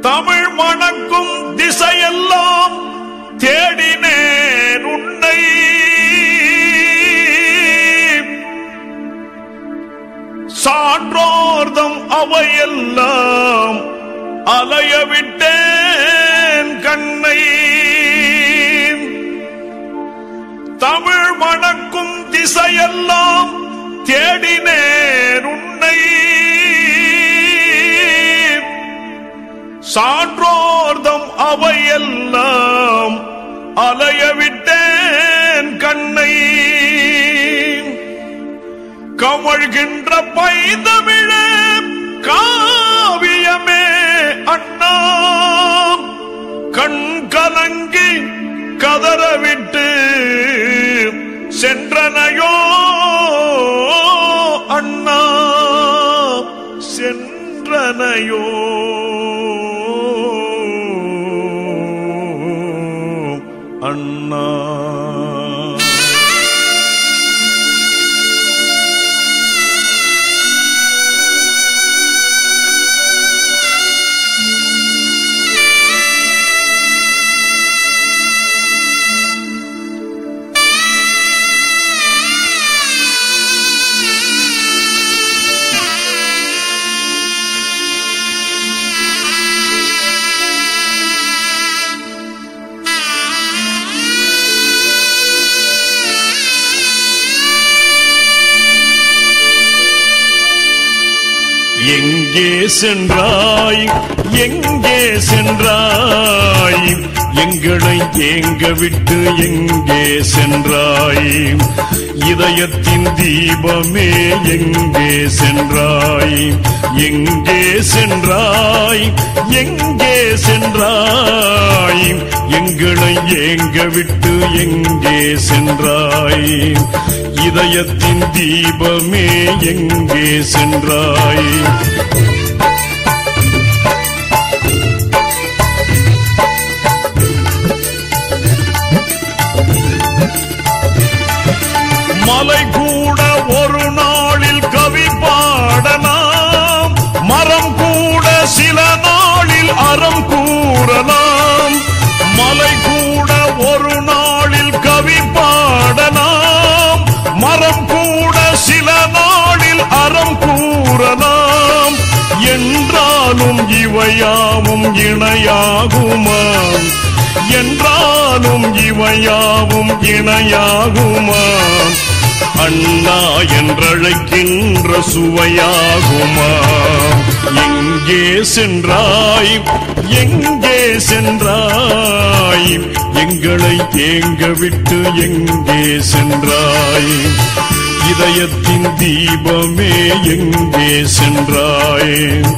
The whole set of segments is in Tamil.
தமிழ் மணக்கும் திசையெல்லாம் தேடினேன் உன்னை, சான்றோர்தம் அவையெல்லாம் அலைய விட்டேன் கண்ணை. தமிழ் மணக்கும் திசையெல்லாம் தேடினேன் உன்னை, சான்றோர்தம் அவையெல்லாம் அலைய விட்டேன் கண்ணை. கமழ்கின்ற பைந்தமிழே காவியமே அண்ணா, கண் கலங்கி கதறவிட்டு சென்றனையோ அண்ணா, சென்றனையோ அண்ணா. எங்கே சென்றாய், எங்கே சென்றாய், எங்களை ஏங்க விட்டு எங்கே சென்றாய், இதயத்தின் தீபமே எங்கே சென்றாய், எங்கே சென்றாய், எங்கே சென்றாய், எங்களை ஏங்க விட்டு எங்கே சென்றாய், இதயத்தின் தீபமே எங்கே சென்றாய். மலை கூட ஒரு நாளில் கவி பாடலாம், மரம் கூட சில நாளில் அறம் கூறலாம். மலை கூட ஒரு நாளில் கவி பாடலாம், மரம் கூட சில நாளில் அறம் கூறலாம். என்றாலும் இவையாவும் இணையாகுமா, என்றாலும் இவையாவும் இணையாகுமா, அண்ணா என்றழைக்கின்ற சுவையாகுமா. எங்கே சென்றாய், எங்கே சென்றாய், எங்களை ஏங்க விட்டு எங்கே சென்றாய், இதயத்தின் தீபமே எங்கே சென்றாய்.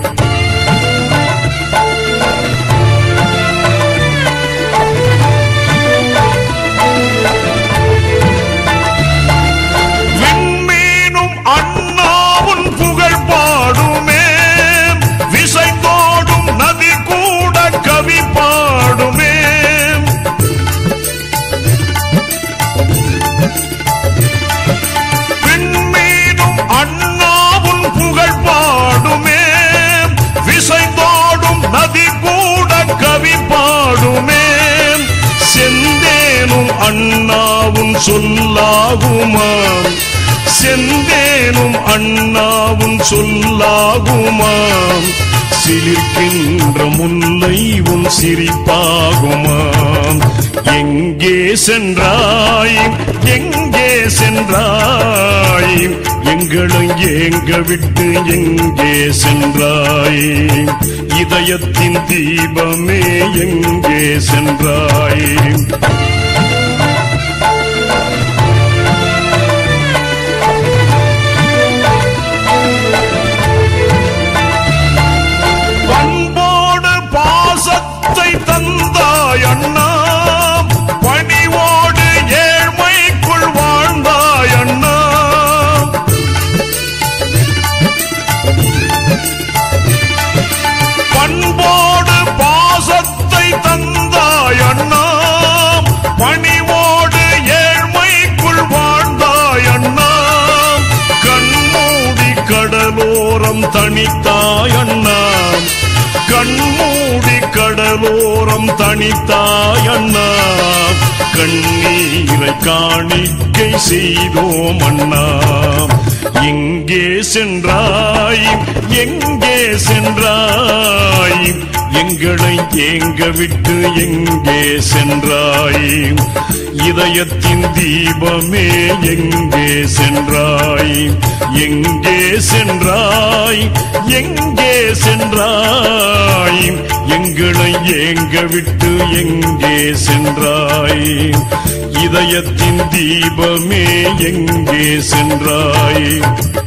செந்தேனும் அண்ணாவும் சொல்லாகுமா, செந்தேனும் அண்ணாவும் சொல்லாகுமா, சிலிர்க்கின்ற முல்லை உன் சிரிப்பாகுமா. எங்கே சென்றாய், எங்கே சென்றாய், எங்களை ஏங்க விட்டு எங்கே சென்றாய், இதயத்தின் தீபமே எங்கே சென்றாய். பண்போடு பாசத்தை தந்தாய் அண்ணா, பணிவோடு ஏழ்மைக்குள் வாழ்ந்தாய் அண்ணா. பண்போடு பாசத்தை தந்தாய் அண்ணா, பணிவோடு ஏழ்மைக்குள் வாழ்ந்தாய் அண்ணா. கண்மூடி கடலோரம் தனித்தாய் அண்ணா, கண்மூடி துன்பம் தனித்தாய் அண்ணா, கண்ணீரை காணிக்கை செய்தோம் அண்ணா. எங்கே சென்றாய், எங்கே சென்றாய், எங்களை ஏங்க விட்டு எங்கே சென்றாய்? இதயத்தின் தீபமே எங்கே சென்றாய், எங்கே சென்றாய், எங்கே சென்றாய்? எங்களை ஏங்க விட்டு எங்கே சென்றாய்? இதயத்தின் தீபமே எங்கே சென்றாய்?